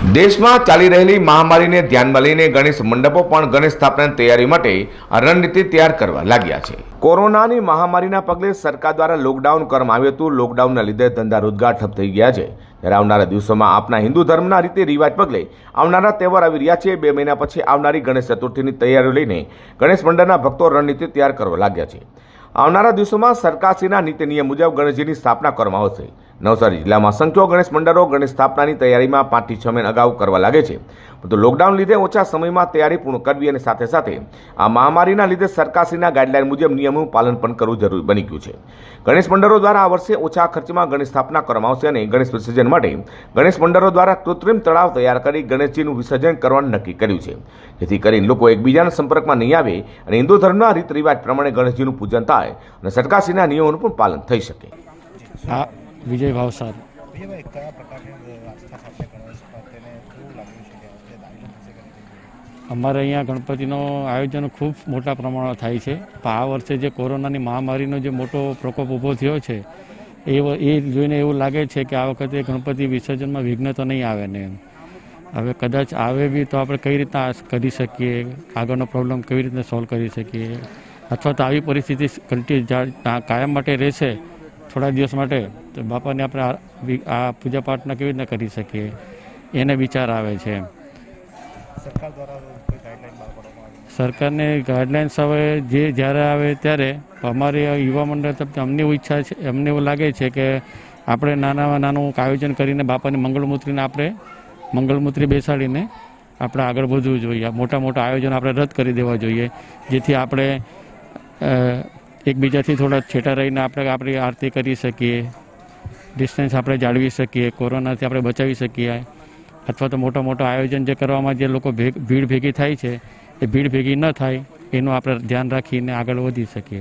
દેશમાં ચાલી રહેલી મહામારીને ધ્યાનમાં લઈને ગણેશ મંડપો પણ ગણેશ સ્થાપનાની તૈયારી માટે રણનીતિ તૈયાર કરવા લાગ્યા છે। કોરોનાની મહામારીના પગલે સરકાર દ્વારા લોકડાઉન કરવામાં આવ્યું હતું। લોકડાઉનના લીધે ધંધા રોજગાર ઠપ થઈ ગયા છે। ત્યારે આવનારા દિવસોમાં આપના હિન્દુ ધર્મના રીતિ રિવાજ પગલે આવનારા તહેવાર આવી રહ્યા છે। 2 મહિના પછી આવનારી ગણેશ ચતુર્થીની તૈયારીઓ લઈને ગણેશ મંડળના ભક્તો રણનીતિ તૈયાર કરવા લાગ્યા છે। આવનારા દિવસોમાં સરકારશ્રીના નીતિ નિયમ મુજબ ગણેશજીની સ્થાપના કરવામાં આવશે। નવસારી જિલ્લામાં સંખ્યો ગણેશ મંડળો ગણેશ સ્થાપનાની તૈયારીમાં 5 થી 6 મહિના અગાઉ કરવા લાગે છે, પરંતુ લોકડાઉન લીધે ઓછા સમયમાં તૈયારી પૂર્ણ કરવી અને સાથે સાથે આ મહામારીના લીધે સરકારશ્રીના ગાઈડલાઈન મુજબ નિયમોનું પાલન પણ કરવું જરૂરી બની ગયું છે। ગણેશ મંડળો દ્વારા આ વર્ષે ઓછા ખર્ચમાં ગણેશ સ્થાપના કરવામાં આવશે અને ગણેશ વિસર્જન માટે ગણેશ મંડળો દ્વારા કૃત્રિમ તળાવ તૈયાર કરી ગણેશજીનું વિસર્જન કરવાનું નક્કી કર્યું છે, જેથી કરીને લોકો એકબીજાના સંપર્કમાં નહીં આવે અને હિન્દુ ધર્મના રીત રિવાજ પ્રમાણે ગણેશજીનું પૂજન થાય અને સરકારશ્રીના નિયમોનું પણ પાલન થઈ શકે। विजय भावसार अमारे अँ गणपति आयोजन खूब मोटा प्रमाण थाय छे। आ वर्षे जे कोरोना महामारी जो मोटो प्रकोप ऊभो थयो छे ए जोईने एवुं लागे छे कि आ वखते गणपति विसर्जन में विघ्न तो नहीं आवे ने। हवे कदाच आवे भी तो आपणे कई रीतना करी शकीए, आगळनो प्रॉब्लम केवी रीते सॉल्व करी शकीए, अथवा तो आवी परिस्थिति कायम माटे रहेशे थोड़ा दिवस माटे तो बापा ने अपने आ पूजा पाठ केवी रीतना करी शकीए एने विचार आवे छे। सरकार ने गाइडलाइन्स हवे जे ज्यारे आवे त्यारे अमारे युवा मंडळ तरफथी अमने इच्छा छे, अमने एवुं लागे छे के आपणे नानामां नानुं आयोजन करीने बापानी मंगलमूर्तिने आपणे मंगलमूर्ति बेसाડીને આપણે આગળ વધવું જોઈએ। મોટા મોટા આયોજન આપણે રદ કરી દેવા જોઈએ, જેથી આપણે એકબીજાથી થોડા છેટા રહીને આપણે આપણી આરતી કરી શકીએ, ડિસ્ટન્સ આપણે જાળવી શકીએ, કોરોનાથી આપણે બચાવી શકીએ। અથવા તો મોટા મોટા આયોજન જે કરવામાં જે લોકો ભીડ ભેગી થાય છે એ ભીડ ભેગી ન થાય એનું આપણે ધ્યાન રાખીને આગળ વધી શકીએ।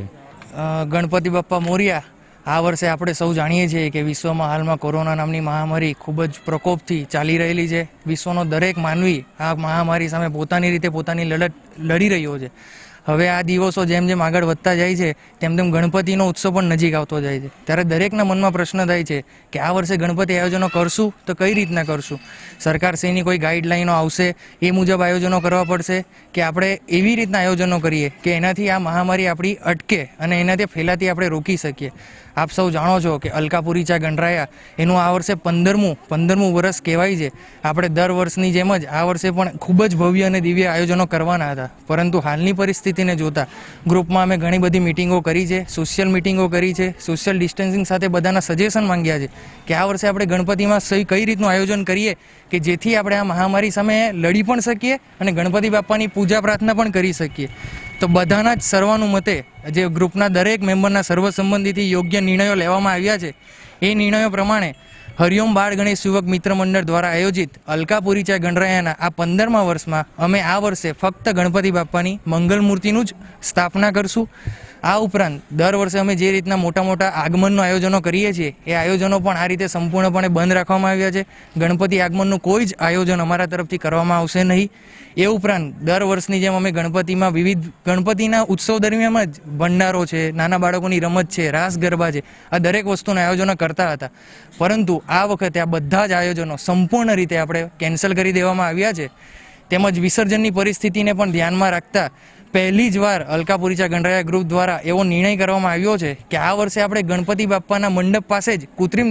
ગણપતિ બાપ્પા મોરિયા। આ વર્ષે આપણે સૌ જાણીએ છીએ કે વિશ્વમાં હાલમાં કોરોના નામની મહામારી ખૂબ જ પ્રકોપથી ચાલી રહેલી છે। વિશ્વનો દરેક માનવી આ મહામારી સામે પોતાની રીતે પોતાની લડત લડી રહ્યો છે। હવે આ દિવસો જેમ જેમ આગળ વધતા જાય છે તેમ તેમ ગણપતિનો ઉત્સવ પણ નજીક આવતો જાય છે, ત્યારે દરેકના મનમાં પ્રશ્ન થાય છે કે આ વર્ષે ગણપતિ આયોજનો કરશું તો કઈ રીતના કરશું। સરકારશ્રીની કોઈ ગાઈડલાઈનો આવશે એ મુજબ આયોજનો કરવા પડશે કે આપણે એવી રીતના આયોજનો કરીએ કે એનાથી આ મહામારી આપણી અટકે અને એનાથી ફેલાતી આપણે રોકી શકીએ। આપ સૌ જાણો છો કે અલકાપુરી ચા ગણરાયા એનું આ વર્ષે 15મું વર્ષ કહેવાય છે। આપણે દર વર્ષની જેમ જ આ વર્ષે પણ ખૂબ જ ભવ્ય અને દિવ્ય આયોજનો કરવાના હતા, પરંતુ હાલની પરિસ્થિતિને જોતા ગ્રુપમાં અમે ઘણી બધી મિટિંગો કરી છે, સોશિયલ મિટિંગો કરી છે, સોશિયલ ડિસ્ટન્સિંગ સાથે બધાના સજેશન માંગ્યા છે કે આ વર્ષે આપણે ગણપતિમાં કઈ રીતનું આયોજન કરીએ કે જેથી આપણે આ મહામારી સામે લડી પણ શકીએ અને ગણપતિ બાપાની પૂજા પ્રાર્થના પણ કરી શકીએ। તો બધાના જ સર્વાનુમતે જે ગ્રુપના દરેક મેમ્બરના સર્વસંમતિથી યોગ્ય નિર્ણયો લેવામાં આવ્યા છે એ નિર્ણયો પ્રમાણે હરિઓમ બાળ ગણેશ યુવક મિત્ર મંડળ દ્વારા આયોજિત અલકાપુરી ચા ગણરાયાના આ 15મા વર્ષમાં અમે આ વર્ષે ફક્ત ગણપતિ બાપાની મંગલમૂર્તિનું જ સ્થાપના કરશું। આ ઉપરાંત દર વર્ષે અમે જે રીતના મોટા મોટા આગમનનો આયોજનો કરીએ છીએ એ આયોજનો પણ આ રીતે સંપૂર્ણપણે બંધ રાખવામાં આવ્યા છે। ગણપતિ આગમનનું કોઈ જ આયોજન અમારા તરફથી કરવામાં આવશે નહીં। એ ઉપરાંત દર વર્ષની જેમ અમે ગણપતિમાં વિવિધ ગણપતિના ઉત્સવ દરમિયાન જ ભંડારો છે, નાના બાળકોની રમત છે, રાસ ગરબા છે, આ દરેક વસ્તુના આયોજનો કરતા હતા, પરંતુ આ વખતે આ બધા જ આયોજનો સંપૂર્ણ રીતે આપણે કેન્સલ કરી દેવામાં આવ્યા છે। તેમજ વિસર્જનની પરિસ્થિતિને પણ ધ્યાનમાં રાખતા પહેલી જ વાર અલકાપુરી ચા ગણરાયા ગ્રુપ દ્વારા એવો નિર્ણય કરવામાં આવ્યો છે કે આ વર્ષે આપણે ગણપતિ બાપ્પાના મંડપ પાસે જ કૃત્રિમ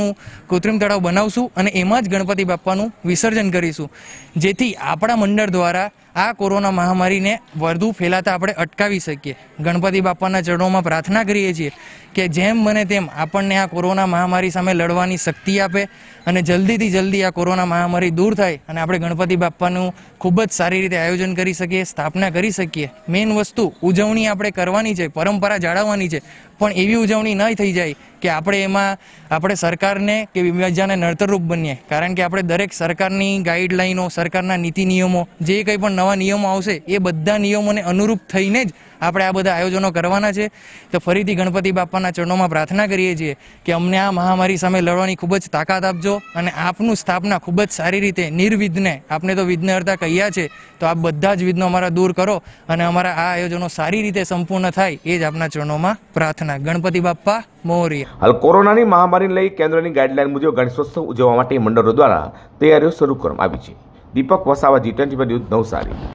તળાવ બનાવશું અને એમાં જ ગણપતિ બાપ્પાનું વિસર્જન કરીશું, જેથી આપણા મંડળ દ્વારા આ કોરોના મહામારીને વધુ ફેલાતા આપણે અટકાવી શકીએ। ગણપતિ બાપાના ચરણોમાં પ્રાર્થના કરીએ છીએ કે જેમ બને તેમ આપણને આ કોરોના મહામારી સામે લડવાની શક્તિ આપે અને જલ્દીથી જલ્દી આ કોરોના મહામારી દૂર થાય અને આપણે ગણપતિ બાપાનું ખૂબ જ સારી રીતે આયોજન કરી શકીએ, સ્થાપના કરી શકીએ। મેઇન વસ્તુ ઉજવણી આપણે કરવાની છે, પરંપરા જાળવવાની છે, પણ એવી ઉજવણી ન થઈ જાય કે આપણે સરકારને કે બીજાને નડતરરૂપ બનીએ, કારણ કે આપણે દરેક સરકારની ગાઈડલાઈનો, સરકારના નીતિ નિયમો, જે કંઈ પણ નવા નિયમો આવશે એ બધા નિયમોને અનુરૂપ થઈને જ આપણે આ બધા આયોજનો કરવાના છે। તો ફરીથી ગણપતિ બાપાના ચરણોમાં પ્રાર્થના કરીએ છીએ કે અમને આ મહામારી સામે લડવાની ખૂબ જ તાકાત આપજો અને આપનું સ્થાપના ખૂબ જ સારી રીતે નિર્વિઘ્ને, આપણે તો વિઘ્નહર્તા કહ્યા છે, તો આપ બધા જ વિઘ્નો અમારા દૂર કરો અને અમારા આ આયોજનો સારી રીતે સંપૂર્ણ થાય એ જ આપના ચરણોમાં પ્રાર્થના। પ્રાર્થના. ગણપતિ બાપ્પા મોરયા. હાલ કોરોનાની મહામારીને લઈ કેન્દ્રની ગાઈડલાઈન મુજબ ગણેશોત્સવ ઉજવવા માટે મંડળો દ્વારા તૈયારીઓ શરૂ કરવામાં આવી છે. Deepak Vasava, G20 news, Navsari.